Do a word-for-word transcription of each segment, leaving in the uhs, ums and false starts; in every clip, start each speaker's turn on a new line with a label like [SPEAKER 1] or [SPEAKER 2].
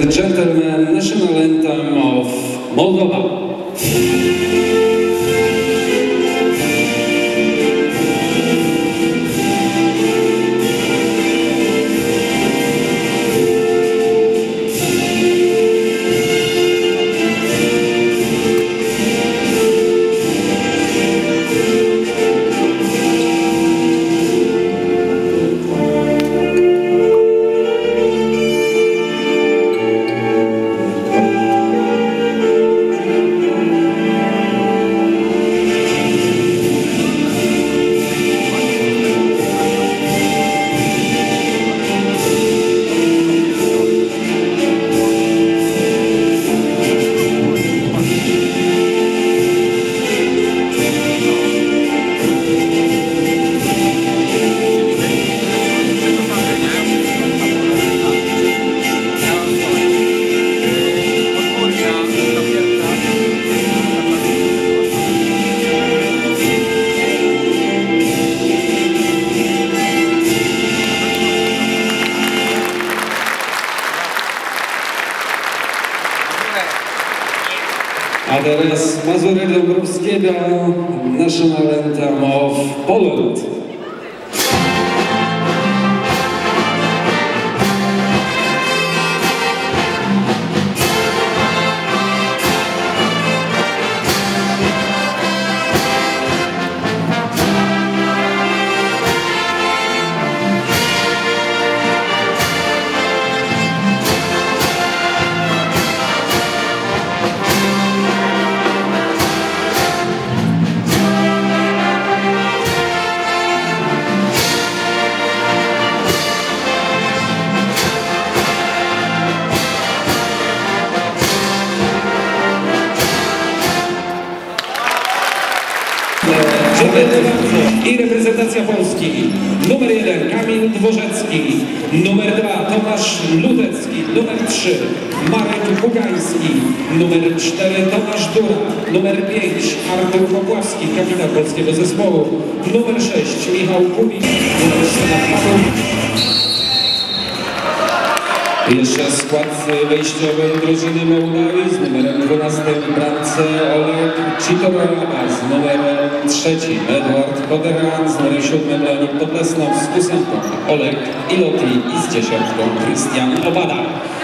[SPEAKER 1] and gentlemen, national anthem of Moldova. A teraz Mazurek Dąbrowskiego, national anthem of Poland. I reprezentacja Polski. Numer jeden Kamil Dworzecki, numer dwa Tomasz Lutecki, numer trzy Marek Bugański, numer cztery Tomasz Dura, numer pięć Artur Popławski, kapitan polskiego zespołu, numer sześć Michał Kubik, numer siedem Paweł. Jeszcze skład wejściowy drużyny Mołdawii z numerem dwunastym w bramce Oleg Citoraba, z numerem trzecim Edward Poderan, z numerem siódmym Leonid Podlesnow, z ósemką Oleg Iloti i z dziesiątką Krystian Obada.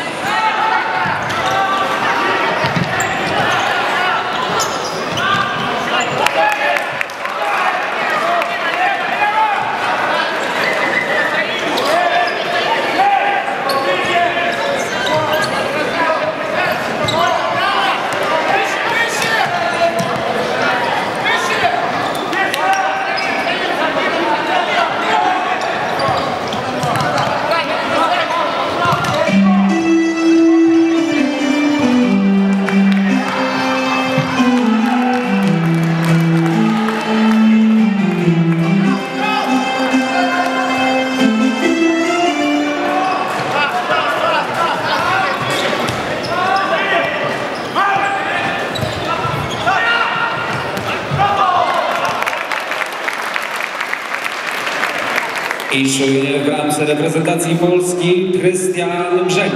[SPEAKER 1] I czuje w bramce reprezentacji Polski Krystian Brzęk.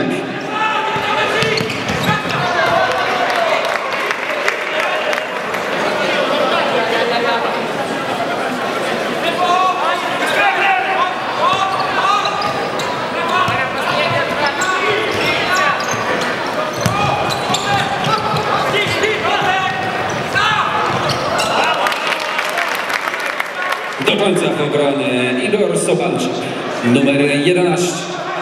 [SPEAKER 1] Do końca w obronie Igor Sobalczyk, numer jedenaście.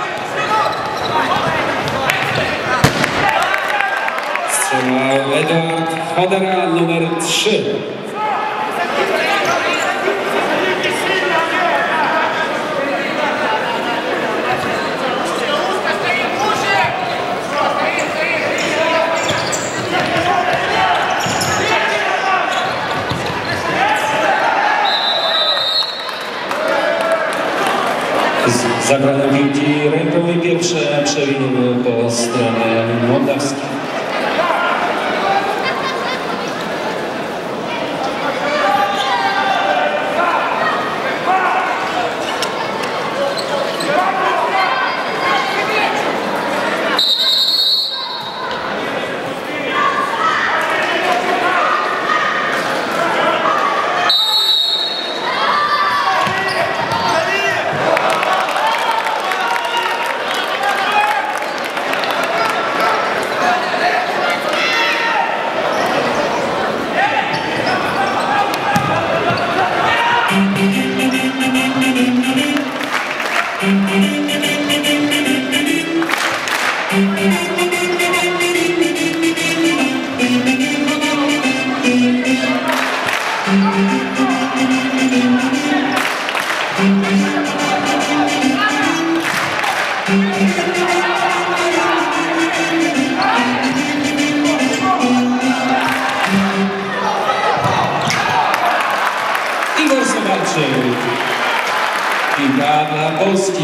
[SPEAKER 1] Strzelał Edward Chodera, numer trzy. Zagrane piłki ręką i pierwsze przewiniły po stronie mołdawskiej. Igor Sowaczyk. Piłka dla Polski.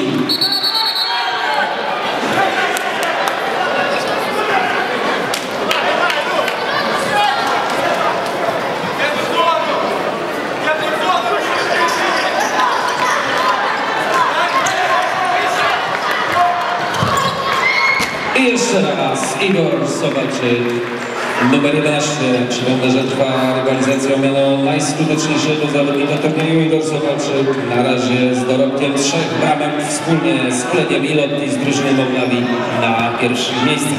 [SPEAKER 1] I jeszcze raz Igor Sowaczyk, numer jedenaście. Przypomnę, że trwa rywalizacja o miano najskuteczniejszego zawodnika turnieju. Igor Sowaczyk na razie z dorobkiem trzech bramek wspólnie z Kleniem Ilotty z drużyny Mołdawii na pierwszych miejscach.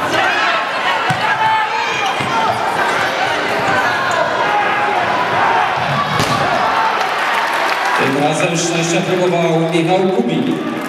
[SPEAKER 1] Tym razem szczęścia próbował Michał Kubik.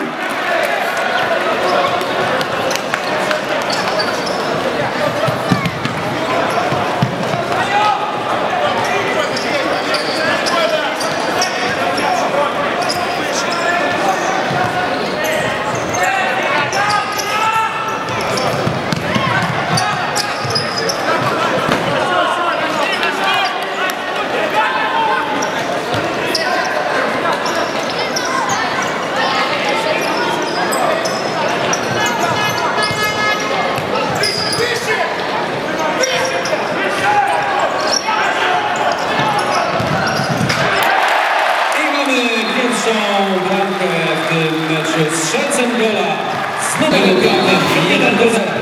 [SPEAKER 1] Bramkę w tym meczu z strzelcem gola z numerem jeden do zera.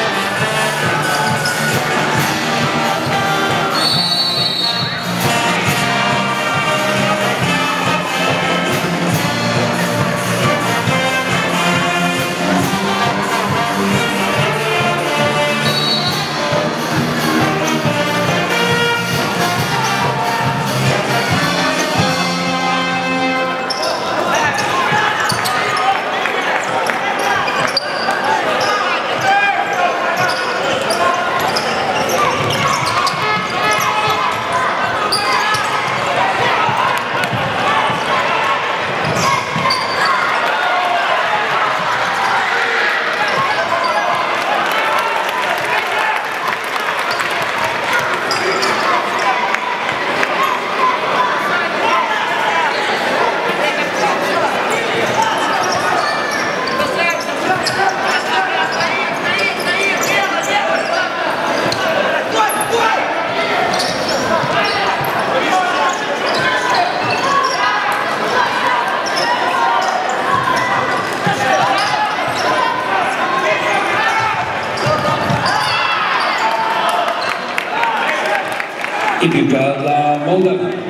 [SPEAKER 1] I piłka dla Mołdawii.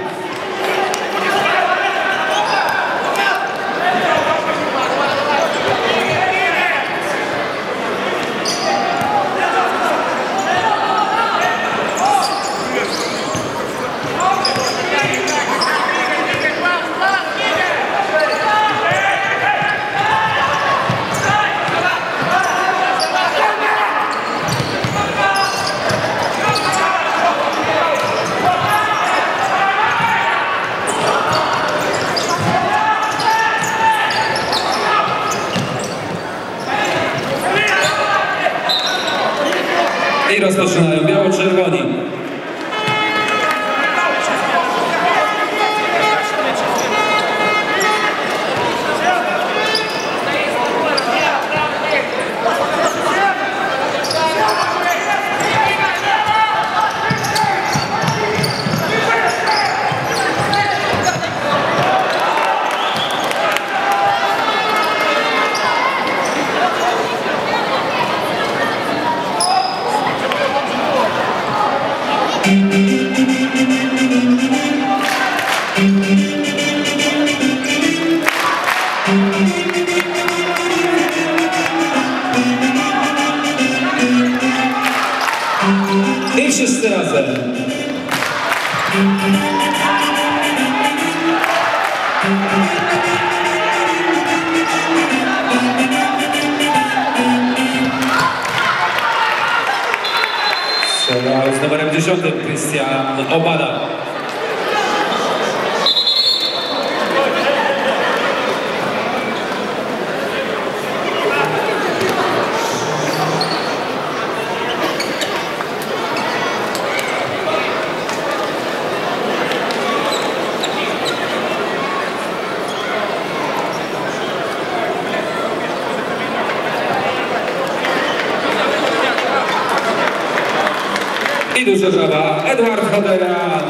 [SPEAKER 1] I rozpoczynają biało-czerwoni. I wszyscy razem. Strzelał z numerem dziesiątym Krystian Obada. I duże brawa, Edward Hoderian.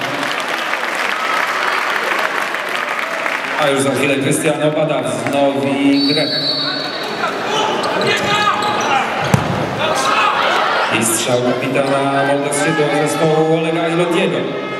[SPEAKER 1] A już za chwilę Krystiano Bada wznowi grę. I strzał kapitana mołdawskiego zespołu Olega Ilodiego.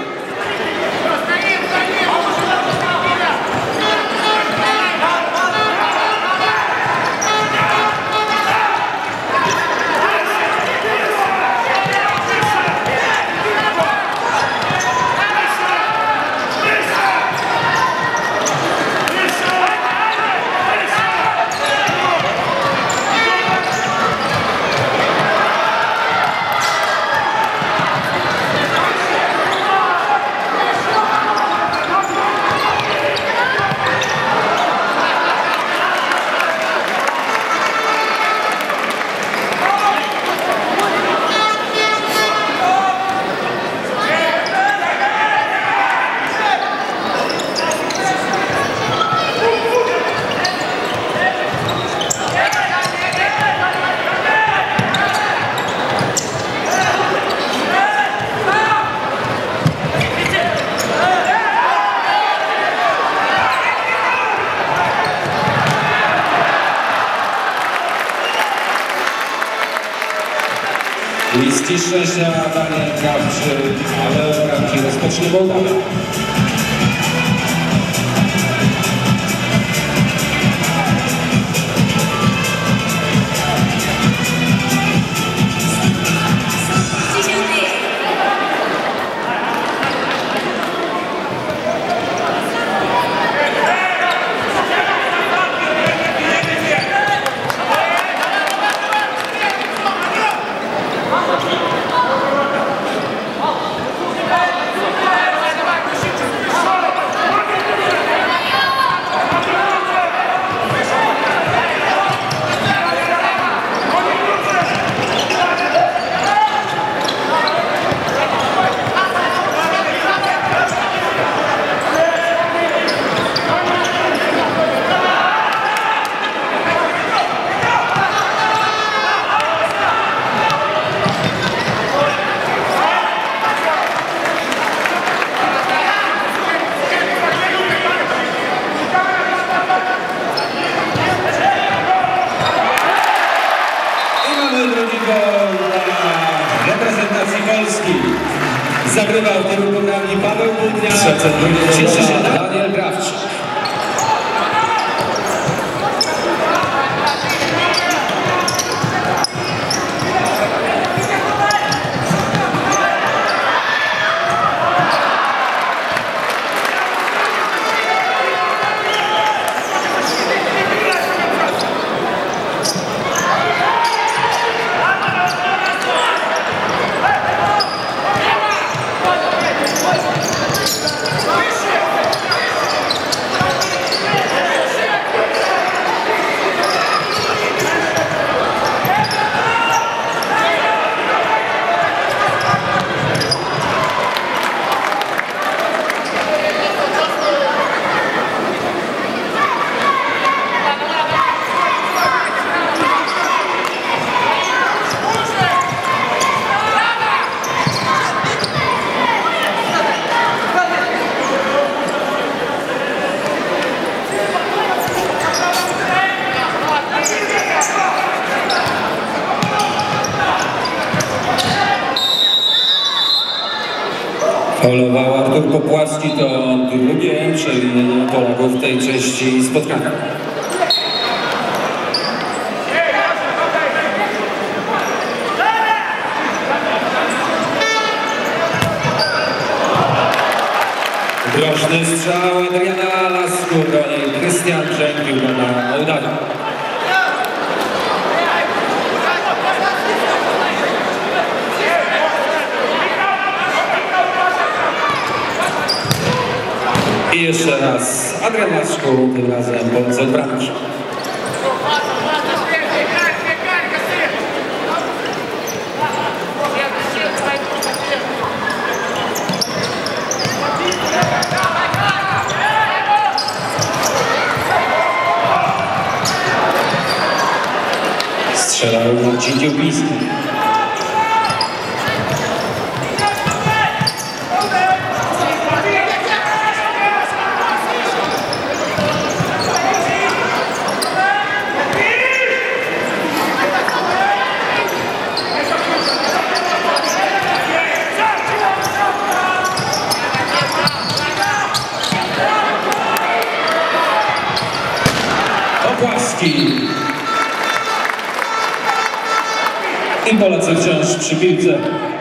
[SPEAKER 1] Liści szczęścia Daniel Krawczy, ale bramki rozpocznie Mołdawia. Reprezentacji Polski zagrywał w tym programie Paweł Budnia, cieszy się Daniel Krawczy. Faulował Artur Popławski, to drugie przewinienie Polaków w tej części spotkania. Groźny strzał Adriana Lasku, broni Krystian Brzęk, na Mołdawię. I jeszcze raz Adrian Lasku, tym razem bądź od bramki. Strzelał Marcin Dziełbiński. Opłaski.
[SPEAKER 2] I Polacy wciąż przy piłce.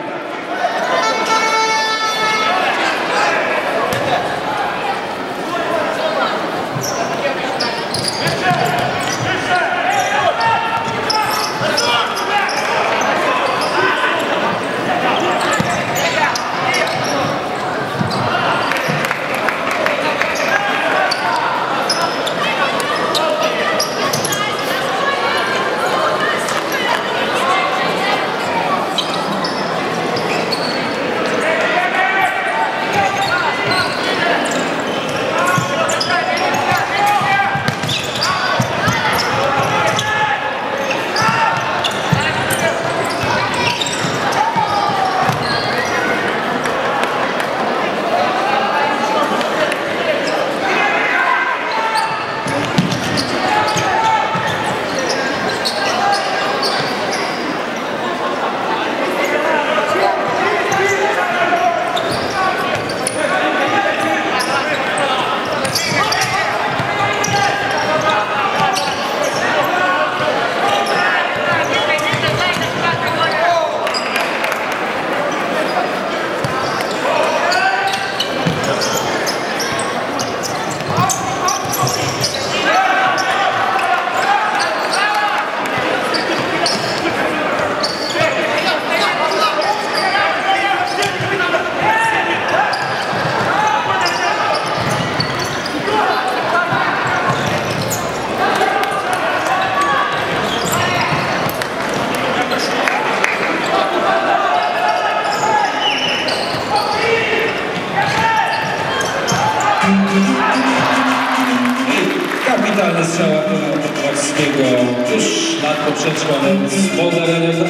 [SPEAKER 1] Kapitalny strzał Opłaskiego tuż nad poprzeczką z podaleniem.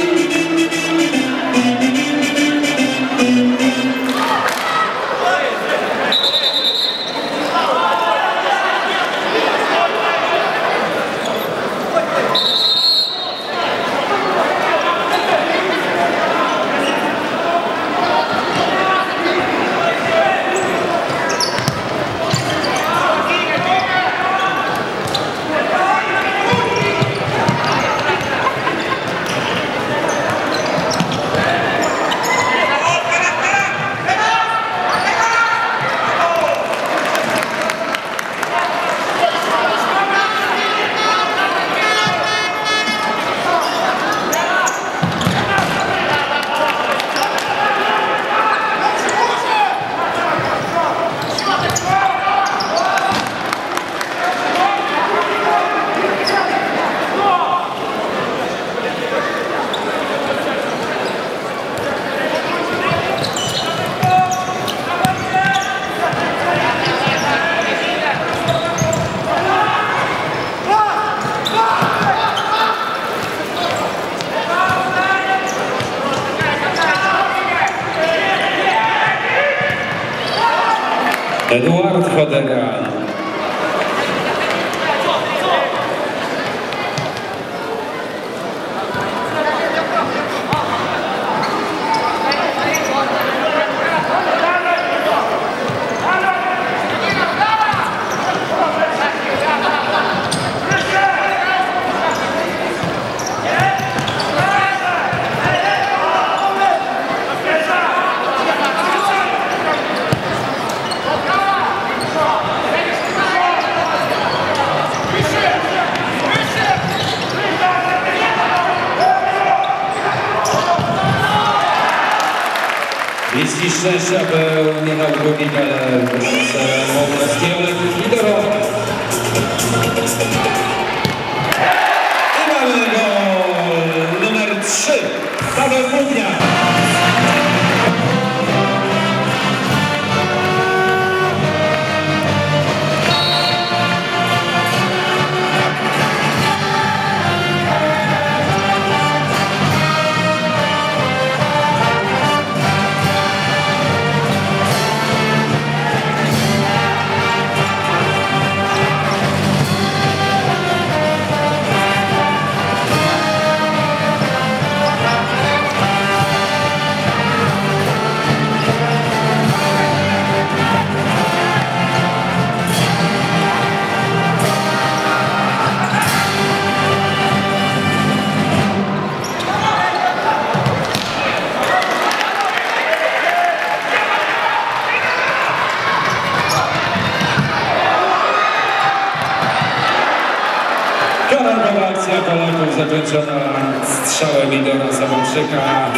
[SPEAKER 2] Eduard Chodera.
[SPEAKER 1] Bliski szczęścia był Michał Gubik, ale Opłaskiego lidera. I mamy gol numer trzy. Paweł Gubniak.
[SPEAKER 2] akcja Polaków zakończona strzałem Igora Samoczyka.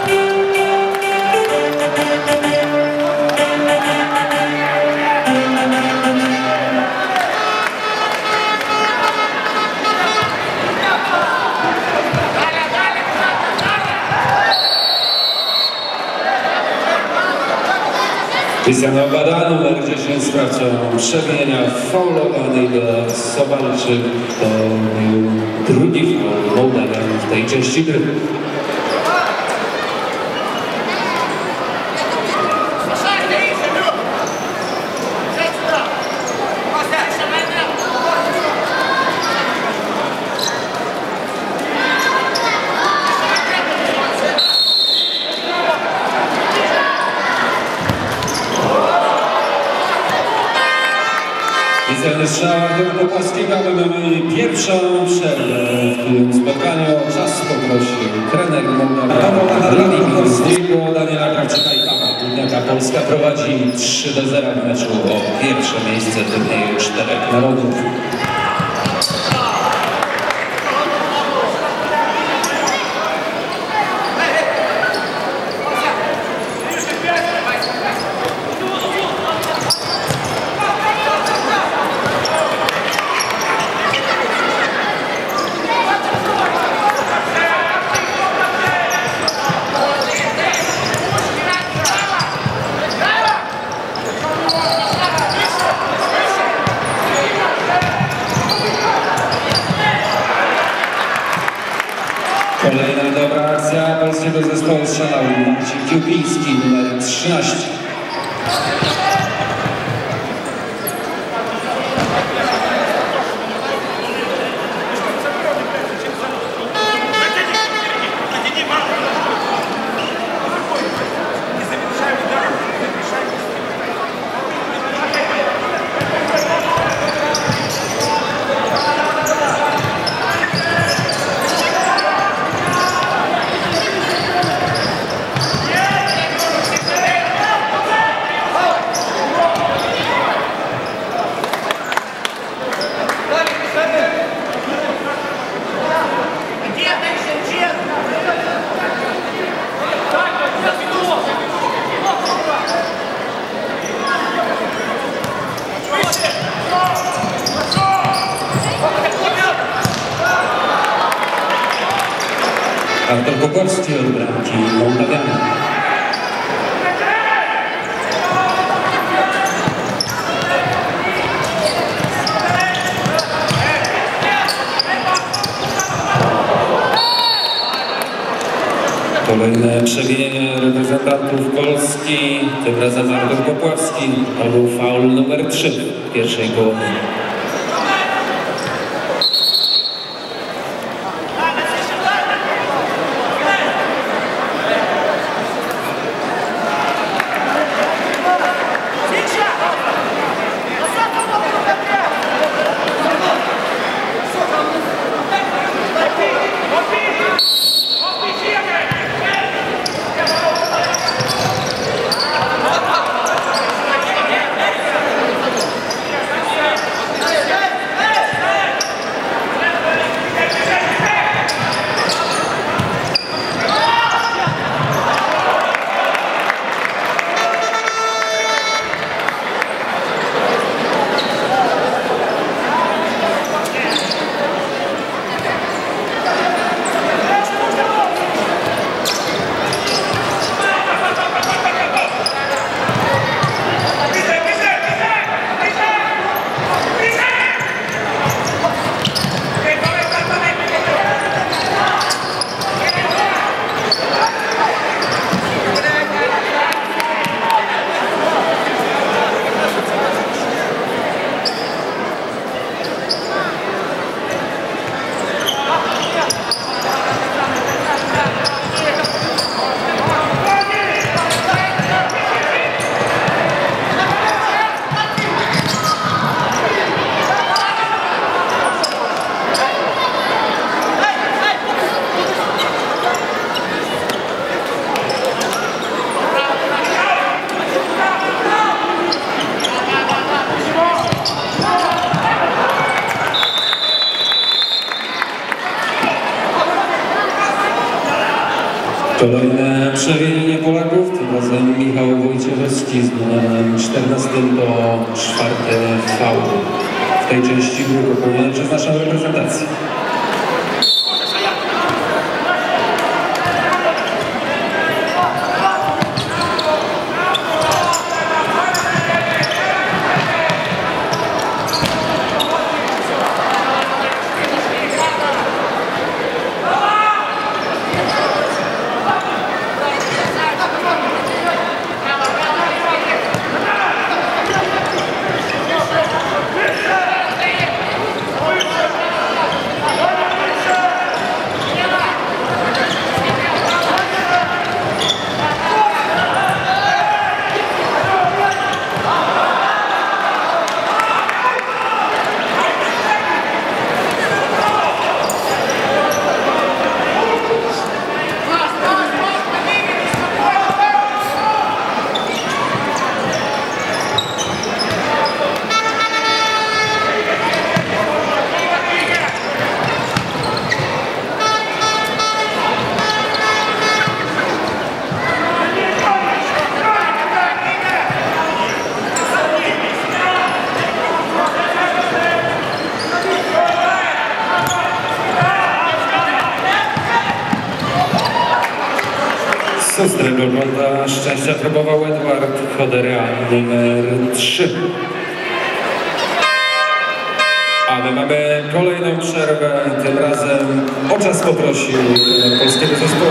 [SPEAKER 2] Krystian Obada, numer dziesięć, sprawcą przemienia faulowanego Sobalczyk. To był drugi faul Mołdawian w tej części gry. Widzę strzał Artura Popławskiego, aby mamy pierwszą przerwę w tym spotkaniu. Czas poprosił trener Mołdawskiego, Daniela Krawczyka i Pawła Górniaka. Polska prowadzi trzy do zera w meczu o pierwsze miejsce w turnieju czterech narodów. Kolejna dobra akcja polskiego zespołu strzelał Marcin Kiełpiński, numer trzynaście. Artur Popławski od bramki Mołdawiana. Kolejne przewinienie reprezentantów Polski, tym razem Artur Popławski. To był faul numer trzy w pierwszej połowie. Kolejne przewinienie Polaków, tym razem Michał Wojciechowski z numerem czternastym to czwarty faul w tej części gry popełniony przez naszą reprezentację. Z ostrego kąta szczęścia próbował Edward Chodera, numer trzy. A my mamy kolejną przerwę, tym razem o czas poprosił trener polskiego zespołu.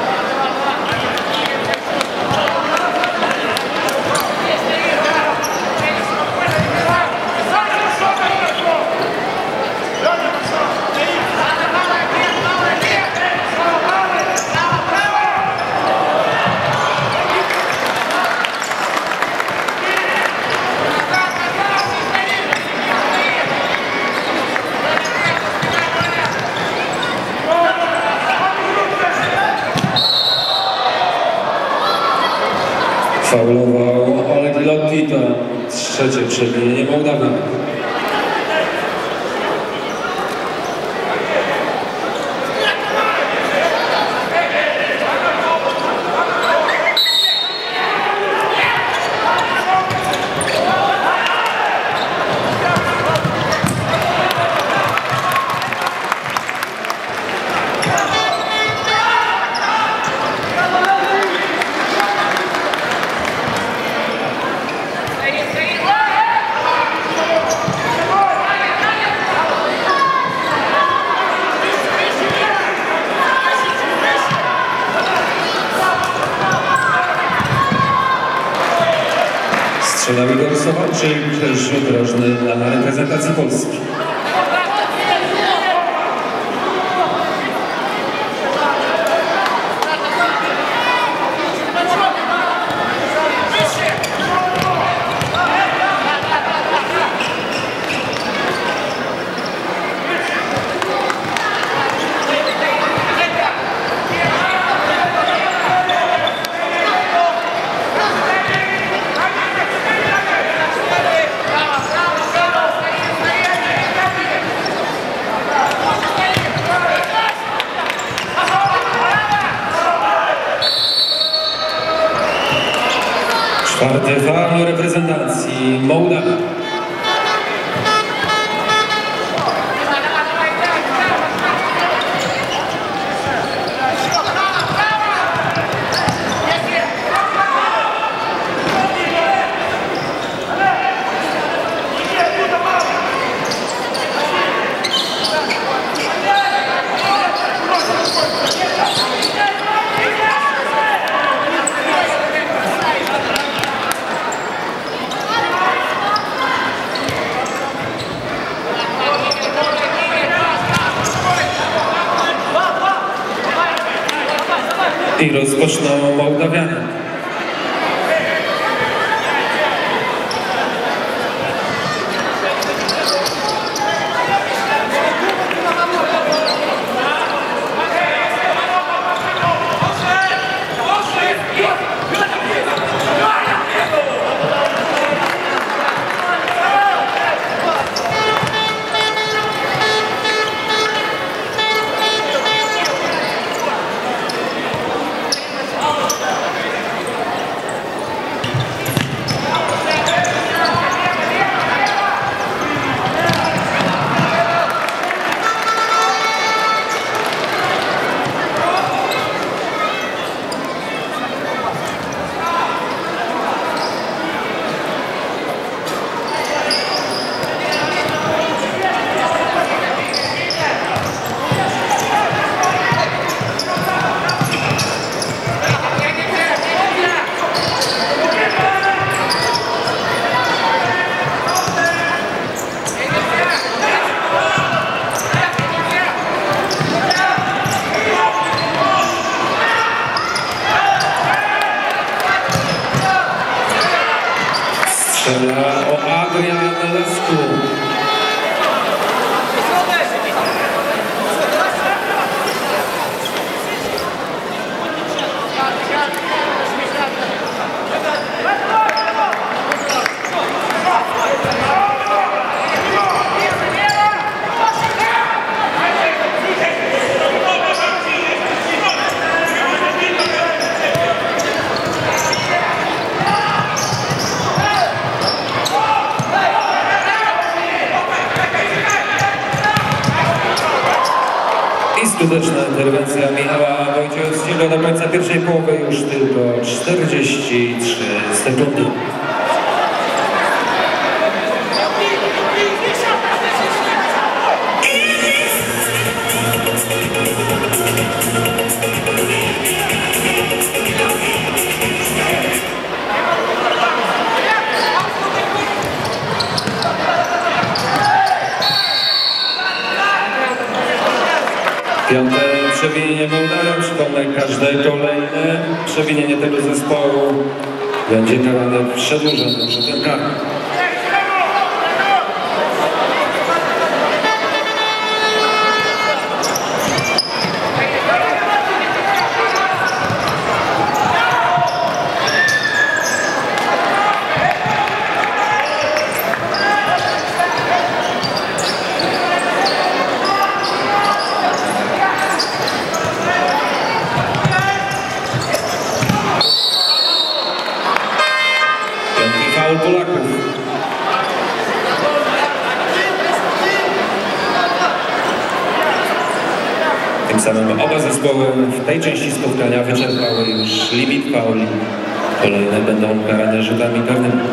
[SPEAKER 2] Faulował Oleg Lotita, trzecie przewinienie Mołdawii. Strzela Igor Sowaczyk, rzut rożny dla reprezentacji Polski. Czwarty faul reprezentacji Mołdawii. I rozpoczną Mołdawianie. Adrian Lesku. Skuteczna interwencja Michała Wojciechowskiego. Do końca pierwszej połowy już tylko czterdzieści trzy sekundy. Piąte przewinienie Mołdawia, przypomnę, każde kolejne przewinienie tego zespołu będzie karane przedłużonym rzutem karnym. Polaków. Tym samym oba zespoły w tej części spotkania wyczerpały już limit fauli. Kolejne będą karane rzutami karnymi.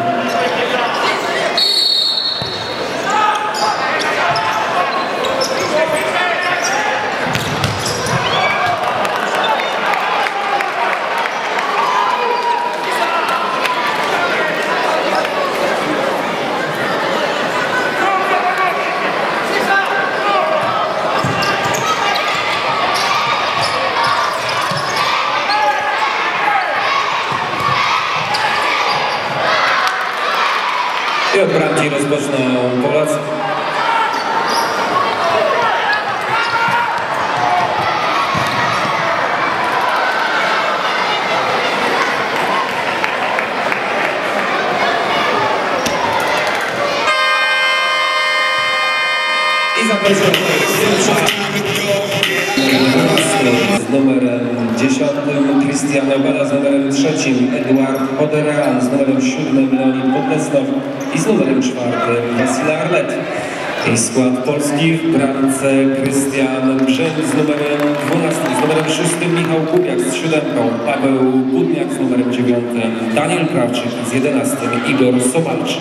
[SPEAKER 2] I od bramki rozpoczną Polacy. I zapraszam z numerem dziesiątym Cristiano Bada, z numerem trzecim Eduard Poderan, z numerem siódmym Leonid Podlesnow i z numerem czwartym Wasil Arlet. I skład Polski w bramce Krystian Brzęk z numerem dwunastym, z numerem szóstym Michał Kubiak z siódemką, Paweł Budniak z numerem dziewiątym, Daniel Krawczyk z jedenastym, Igor Sobalczyk.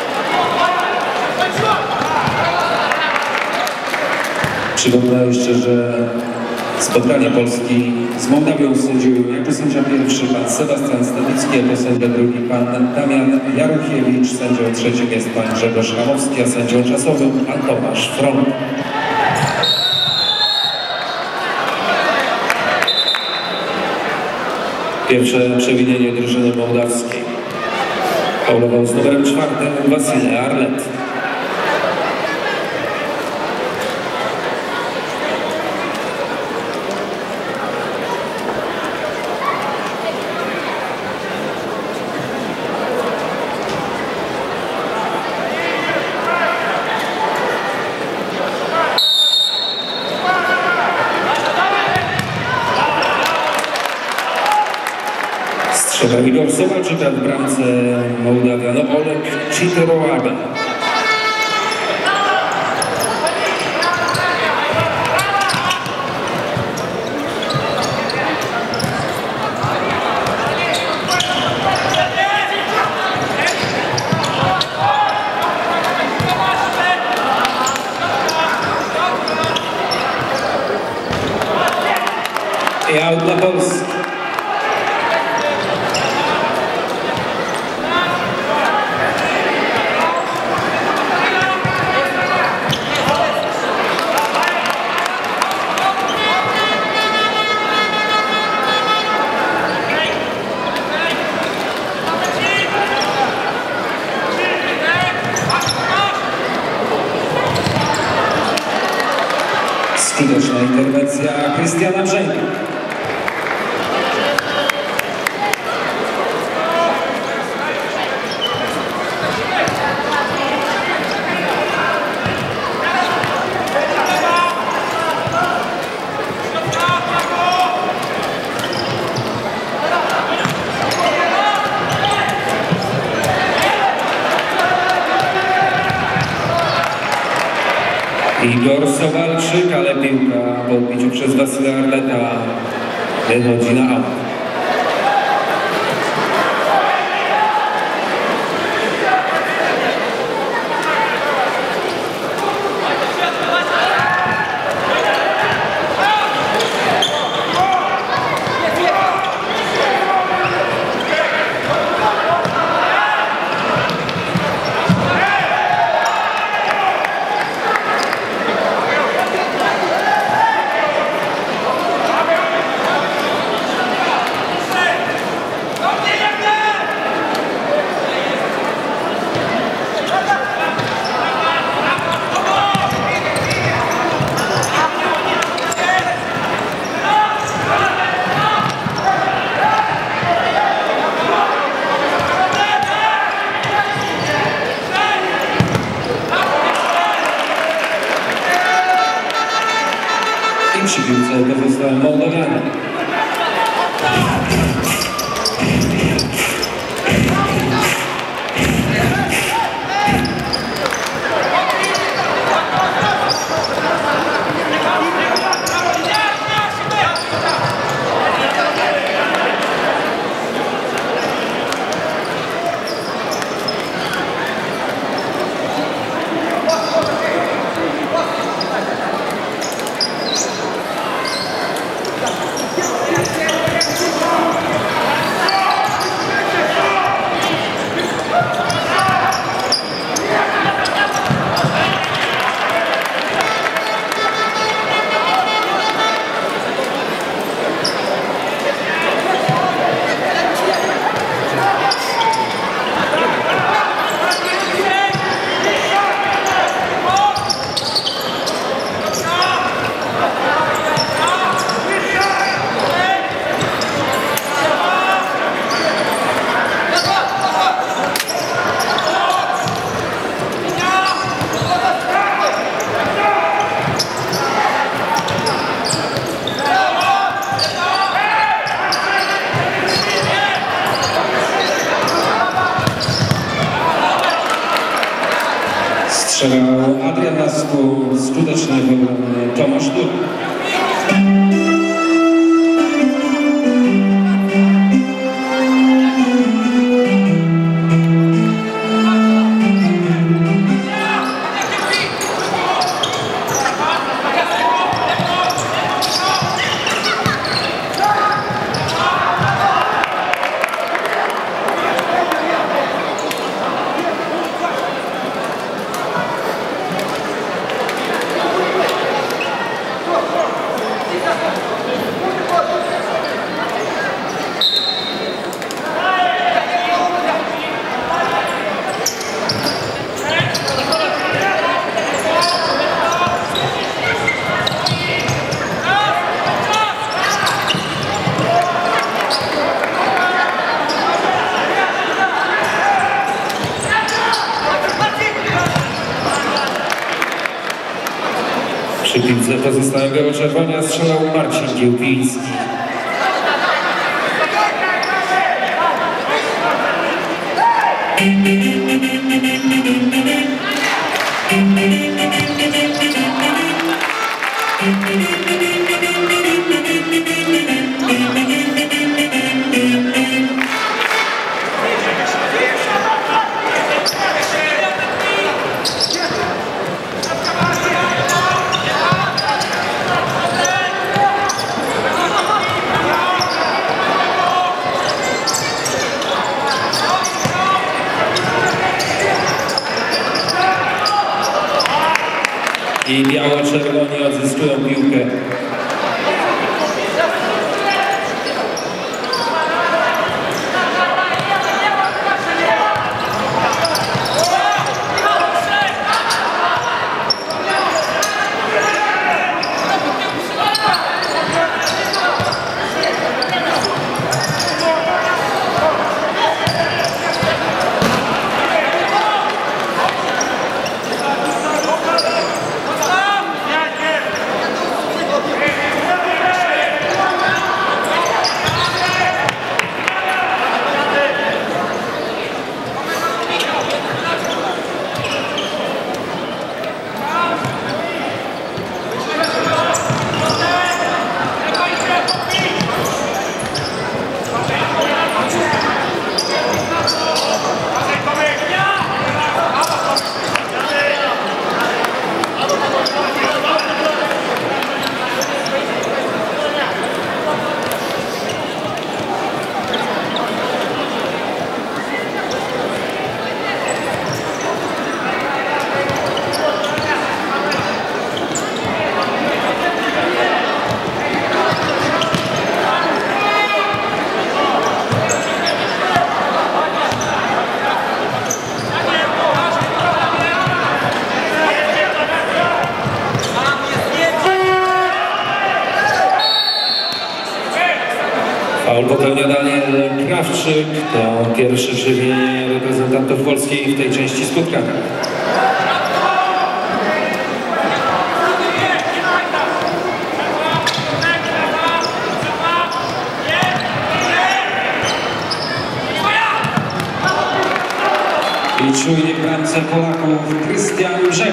[SPEAKER 2] Przypomnę jeszcze, że spotkanie Polski z Mołdawią sędziują jako sędzia pierwszy pan Sebastian Stanicki, jako sędzia drugi pan Damian Jaruchiewicz, sędzią trzecim jest pan Grzegorz Ramowski, a sędzią czasowym pan Tomasz Front. Pierwsze przewinienie drużyny mołdawskiej. Faulował z numerem czwartym Wasil Arlet. Strzela Igor Sobalczyk, w bramce Mołdawian Olek Chiteroaga. I out dla Polski. Skuteczna interwencja Krystiana Brzęka. Igor Sowalczyk, ale piłka po odbiciu przez Wasila Arleta wychodzi na aut. I przy piłce pozostała Mołdawianie. Strzelał Adrian Lasku, skutecznie wybrany Tomasz Dur. Przy piłce pozostałym biało-czerwonia strzelał Marcin Kiełpiński. I biało-czerwoni odzyskują piłkę.
[SPEAKER 1] Faul popełnia Daniel Krawczyk. To pierwsze przewinienie reprezentantów Polski w tej części spotkania. I czujnie w bramce Polaków Krystian Brzeg.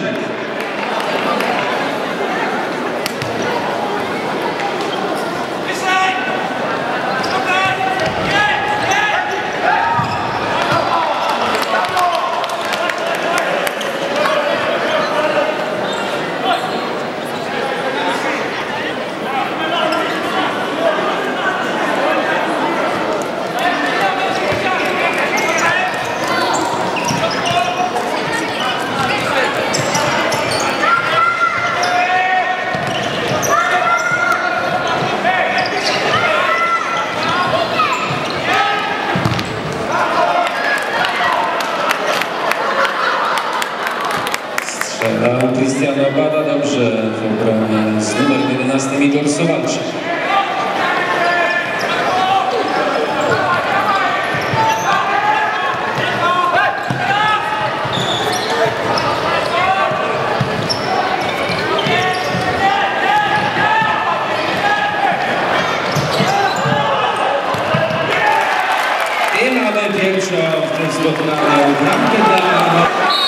[SPEAKER 1] Krystian Bada dobrze w obronie z numerem jedenastym Igor Suwalczyk. I mamy pierwszą w tym spotkaniu bramkę dla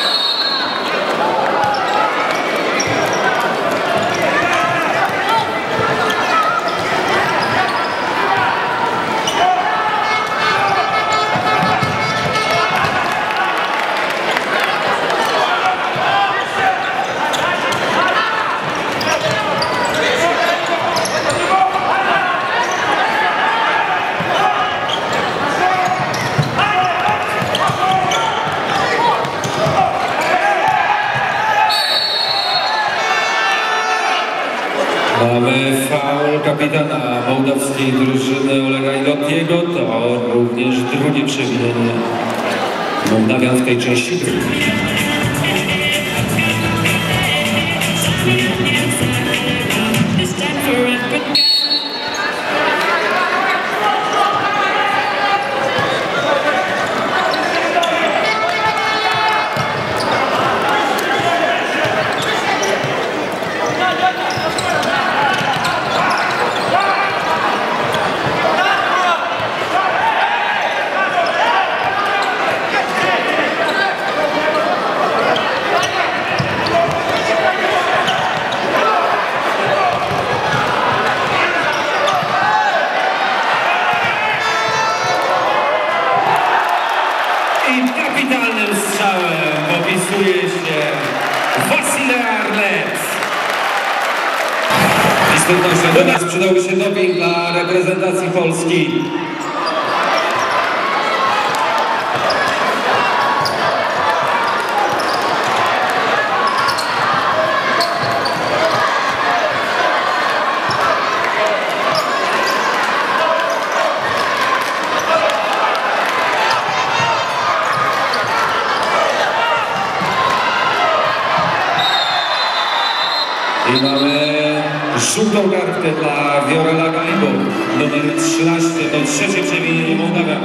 [SPEAKER 1] Mamy faul kapitana mołdawskiej drużyny Olega Ilottiego. To również drugie przewinienie Mołdawian w tej części. Kapitalnym strzałem opisuje się Wasilij Arlet. I z pewnością teraz przydałby się doping dla reprezentacji Polski. I mamy żółtą kartkę dla Viorela Galibo, numer trzynaście, to trzecie przewinienie Mołdawian.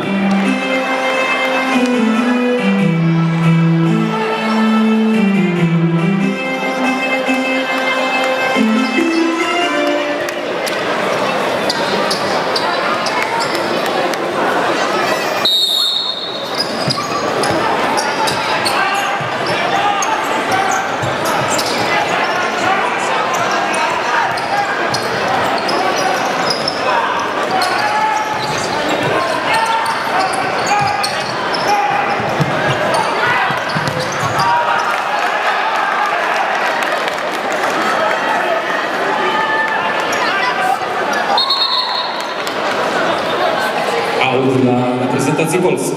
[SPEAKER 1] Aut dla reprezentacji Polski.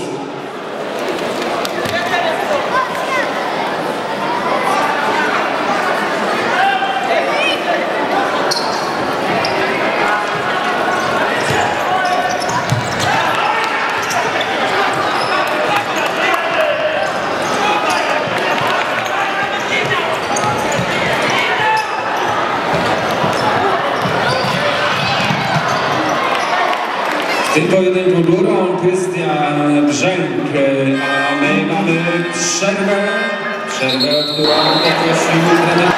[SPEAKER 1] W tym pojedynku górą Krystian Brzęk, a my mamy przerwę, przerwę, którą poprosił trener.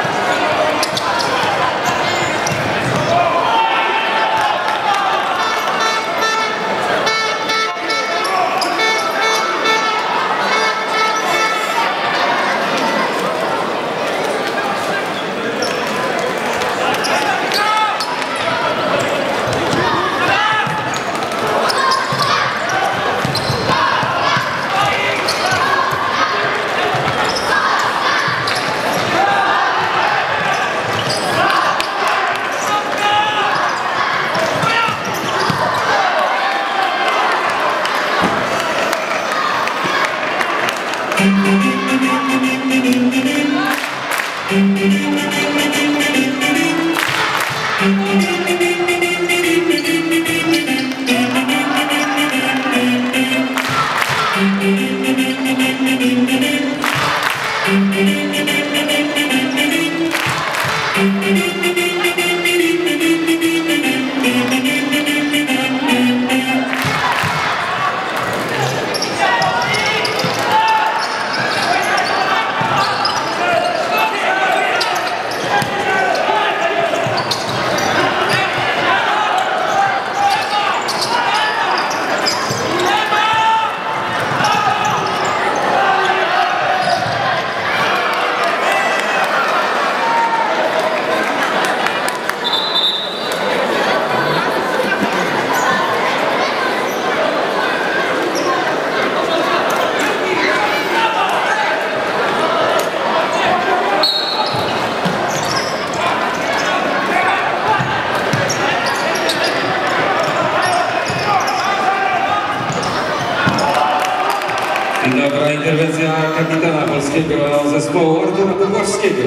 [SPEAKER 1] Dobra interwencja kapitana polskiego zespołu Artura Pawłowskiego.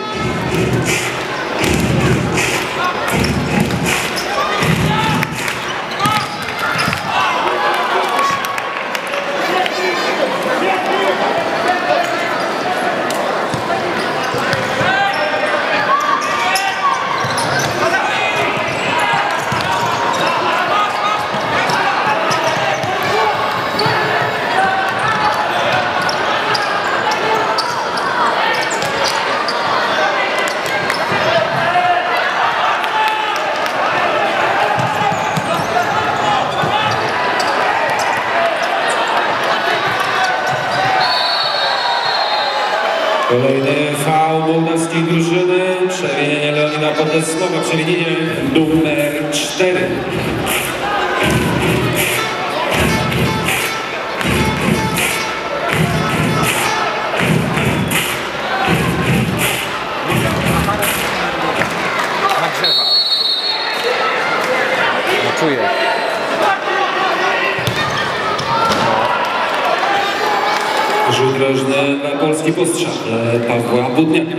[SPEAKER 1] Kolejny faul mołdawskiej drużyny, przewinienie Leonida Podesława, przewinienie numer cztery.
[SPEAKER 3] Nagrzewa. No czuję.
[SPEAKER 1] Rzut rożny na polski postrzał Pawła Budniaka.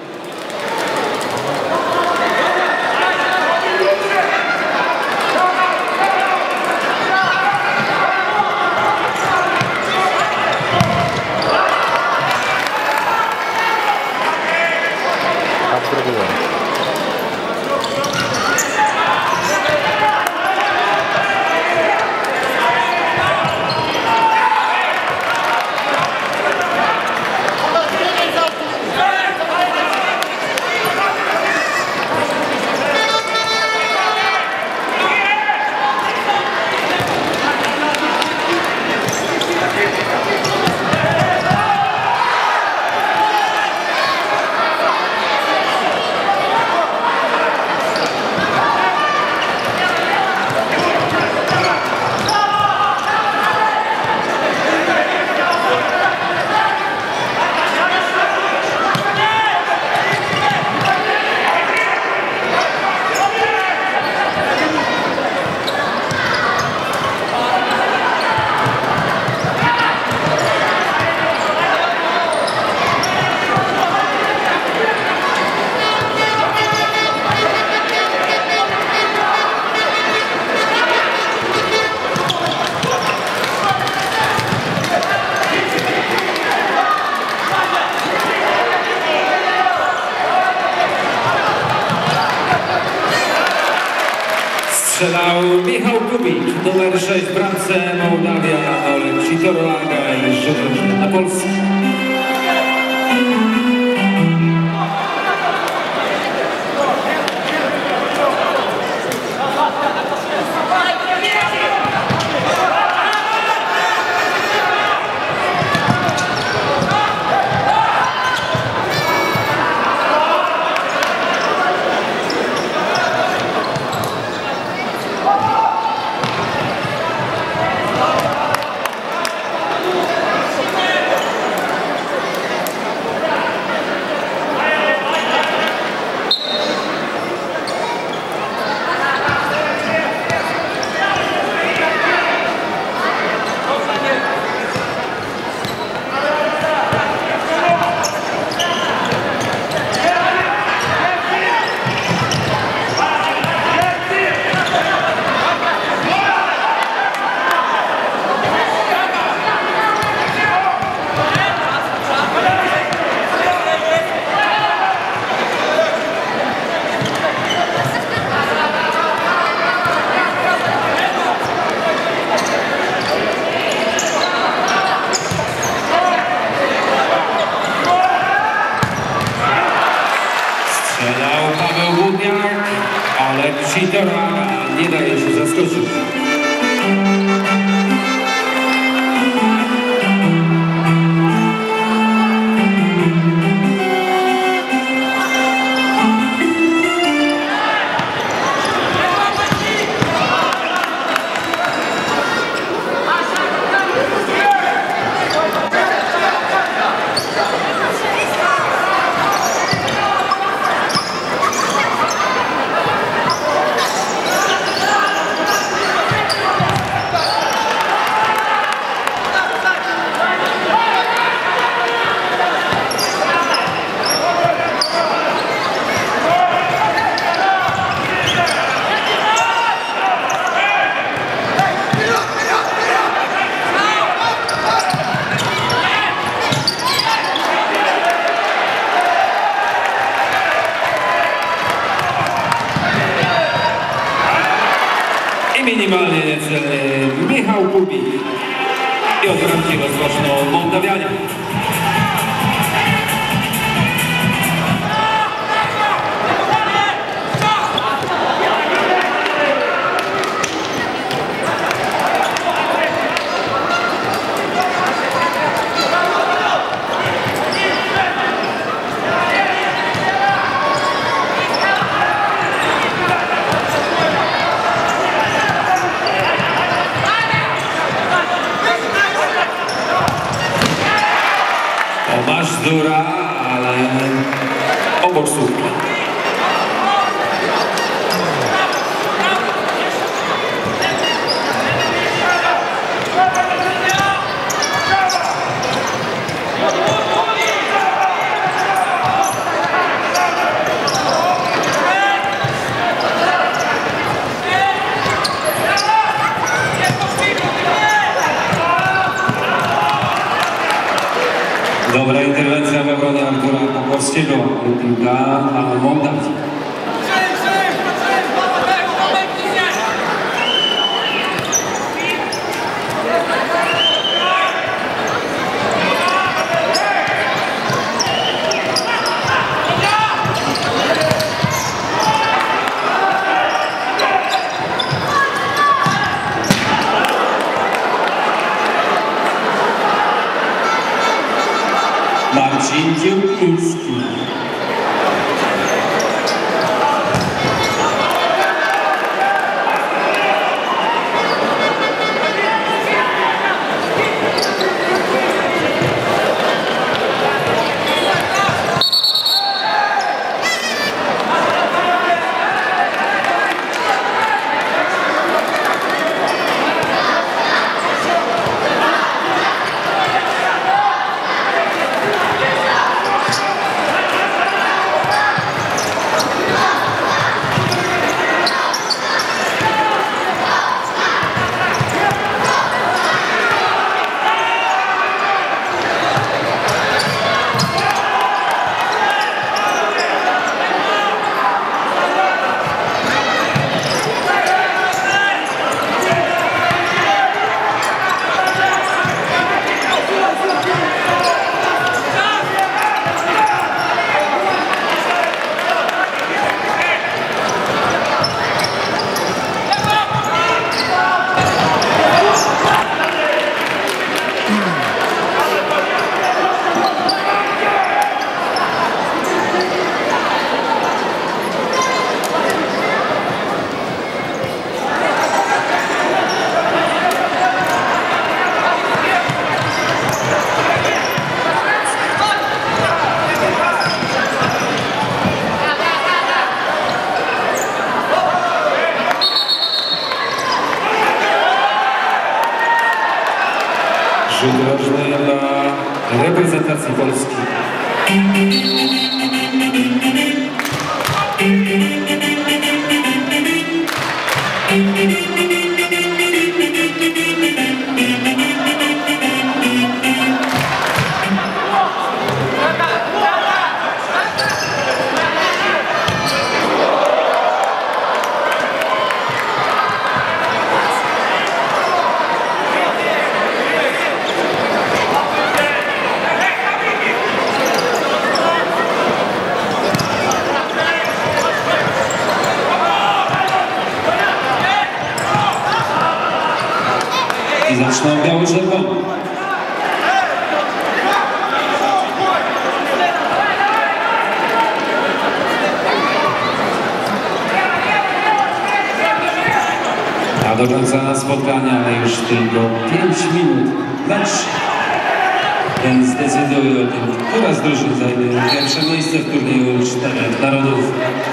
[SPEAKER 3] Tak zrobiłem.
[SPEAKER 1] Strzelał Michał Kubik, numer sześć w bramce Mołdawia, Olek Sitoroaga i rzut na Polskę. Olek Sitoroaga nie daje się zaskoczyć. Minimalnie niecelny Michał Kubik i od bramki rozpoczną Mołdawianie. Tomasz Zdura, ale obok słupka. Dobra interwencja w obronie Artura Pokorskiego, piłka a Mołdawii. Marcin Dziełkiński. reprezentacji Polski. I zaczną biało-czerwono. A do końca spotkania już tylko pięć minut. Mecz ten zdecyduje o tym, która z drużyn zajmie pierwsze miejsce w turnieju Czterech Narodów.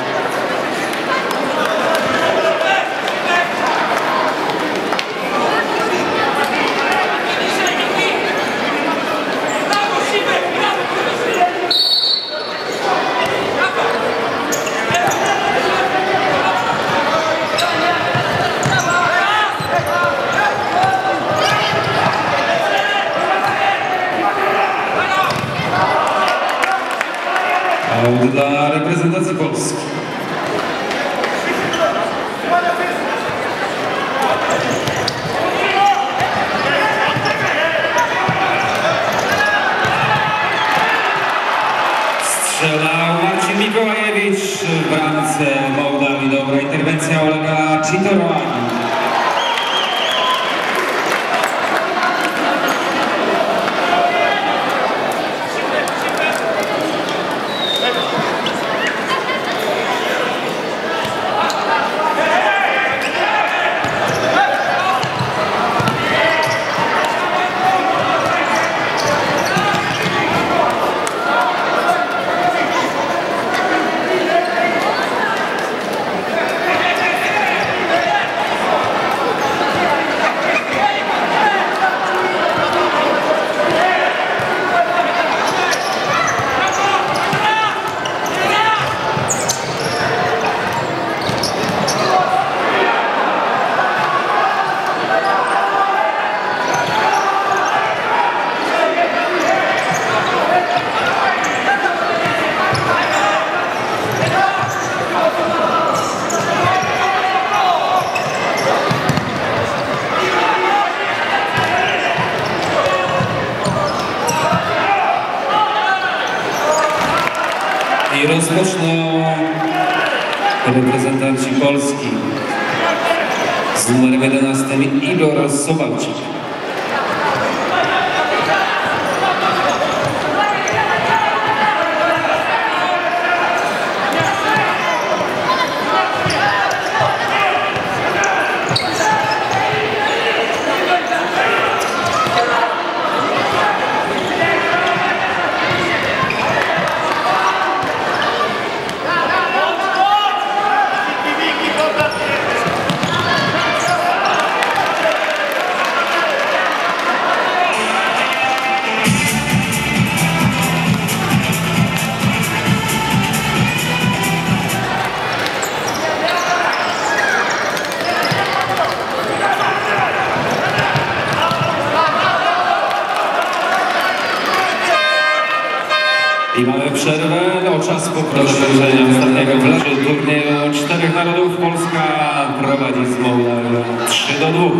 [SPEAKER 1] Aut dla reprezentacji Polski. Strzelał Marcin Mikołajewicz w bramce Mołdawii. Dobra interwencja Olega Chitoroa. I rozpoczną reprezentanci Polski z numerem jedenastym Igor Sobalczyk. I mamy przerwę, no czas poproszenia ostatniego meczu turnieju Czterech Narodów. Polska prowadzi z Mołdawią trzy do dwóch.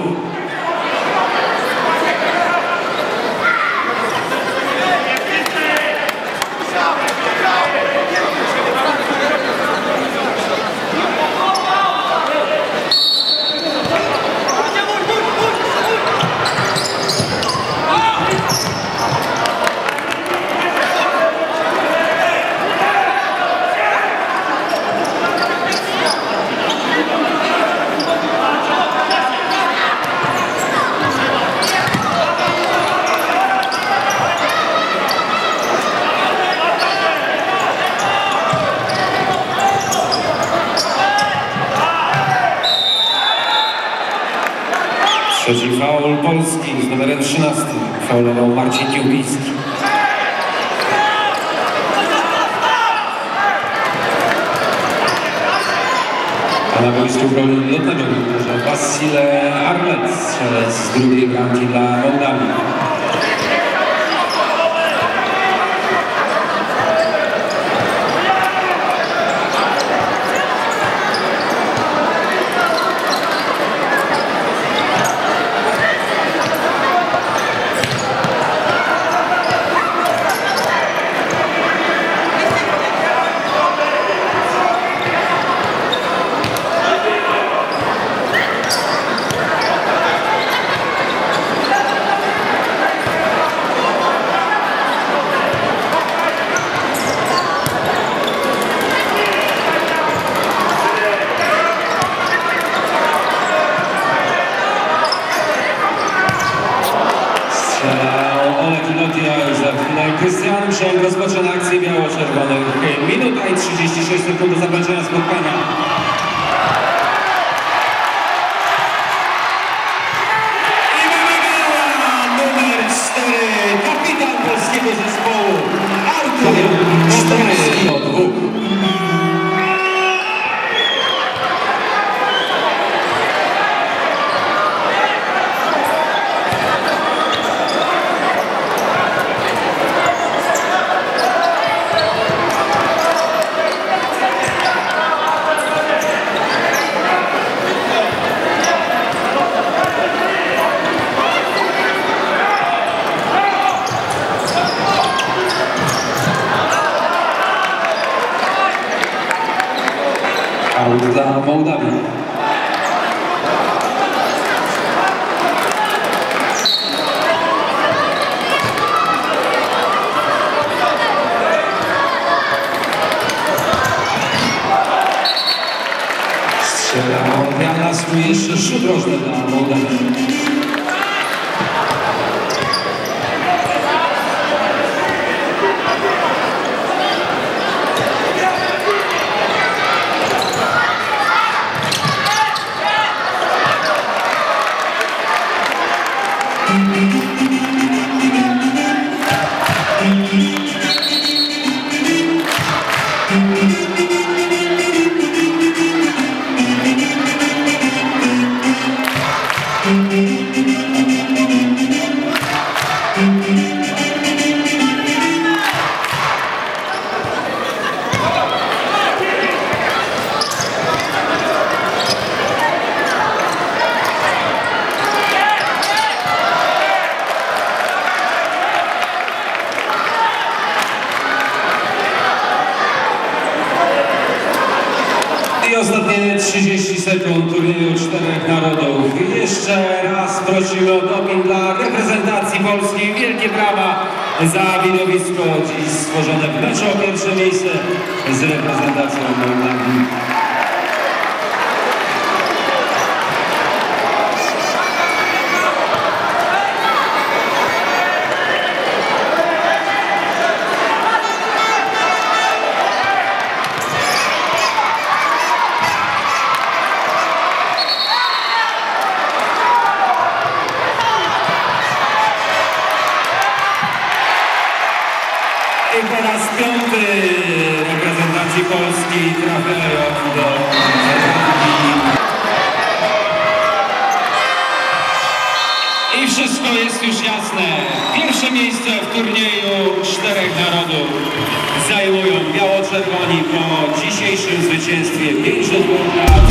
[SPEAKER 1] Trzeci faul Polski z numerem trzynastym. Faulował Marcin Kiełbiński. Na boisku broni lotnego piłkarza Vasile Arlet, strzelec z drugiej bramki dla Mołdawii. Za chwilę Krystian Przem rozpoczyna akcję biało-czerwonych. Minuta i trzydzieści sześć sekund do zakończenia spotkania. I mamy gola! Numer cztery, kapitan polskiego zespołu Artur cztery do dwóch. Aut dla Mołdawii. Strzela Mołdawia, swój jeszcze rzut rożny dla Mołdawii. I ostatnie trzydzieści sekund turnieju czterech narodów. Jeszcze raz prosimy o doping dla reprezentacji Polski. Wielkie brawa za widowisko dziś stworzone w meczu o pierwsze miejsce z reprezentacją Mołdawii. I po raz piąty reprezentacji Polski trafiają do I wszystko jest już jasne. Pierwsze miejsce w turnieju czterech narodów zajmują biało-czerwoni po dzisiejszym zwycięstwie pięć do dwóch.